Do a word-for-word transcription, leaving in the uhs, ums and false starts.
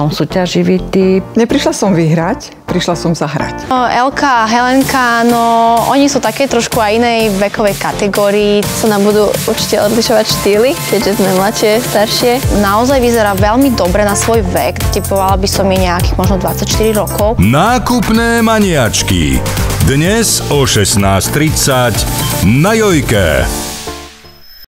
som súťaživý typ. Neprišla som vyhrať, prišla som zahrať. No, Elka a Helenka, no oni sú také trošku aj inej vekovej kategórii. Sa nám budú určite odlišovať štýly, keďže sme mladšie, staršie. Naozaj vyzerá veľmi dobre na svoj vek. Typovala by som jej nejakých možno dvadsaťštyri rokov. Nákupné maniačky. Dnes o šestnásť tridsať na Jojke.